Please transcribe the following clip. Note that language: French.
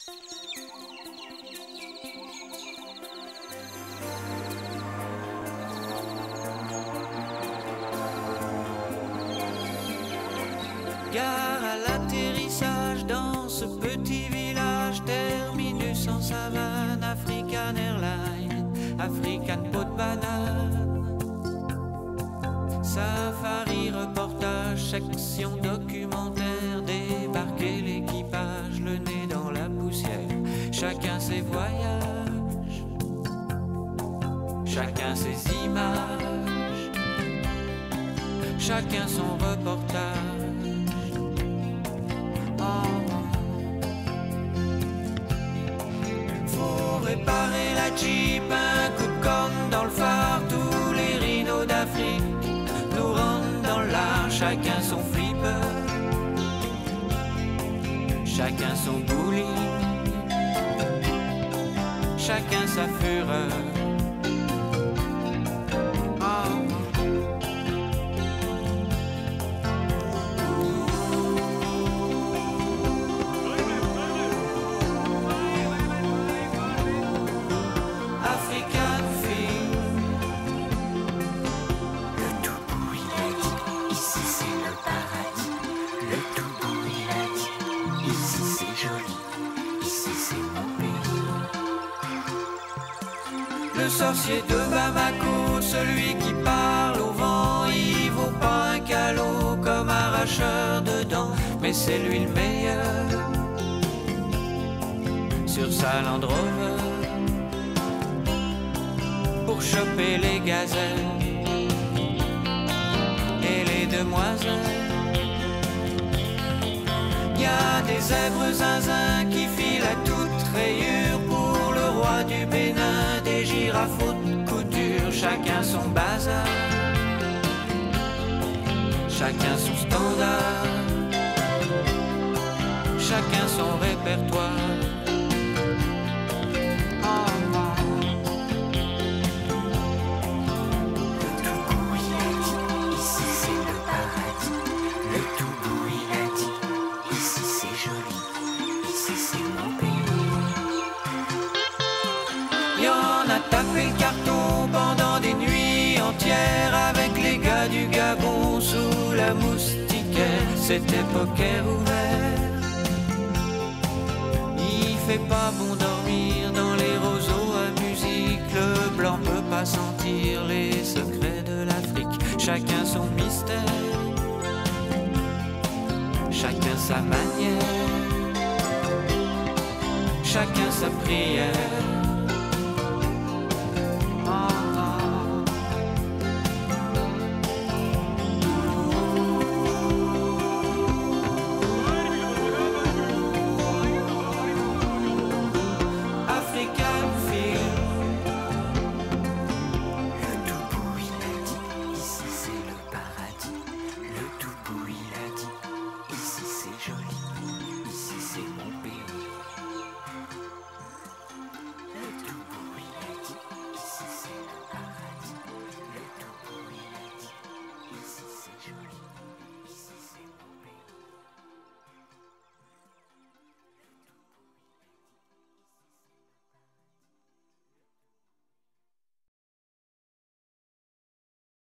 Gare à l'atterrissage dans ce petit village, terminus en savane, African Airlines, African pot de banane. Safari reportage, section documentaire, débarquer l'équipage, le nez dans la poussière, chacun ses voyages, chacun ses images, chacun son reportage. Faut réparer la Jeep, un coup de corne dans le phare, tous les rhinos d'Afrique nous rentrent dans l'art, chacun son flipper, chacun son bowling, chacun sa fureur. Le sorcier de Bamako, celui qui parle au vent, il vaut pas un calot comme arracheur de dents, mais c'est lui le meilleur sur sa Land Rover pour choper les gazelles et les demoiselles. Y a des zèbres zinzins qui filent à toute rayure pour le roi du Bénin, des girafes haute couture, chacun son bazar, chacun son standard, chacun son répertoire. Tapé le carton pendant des nuits entières avec les gars du Gabon sous la moustiquaire. C'était poker ouvert. Il fait pas bon dormir dans les roseaux à musique. Le blanc peut pas sentir les secrets de l'Afrique. Chacun son mystère, chacun sa manière, chacun sa prière.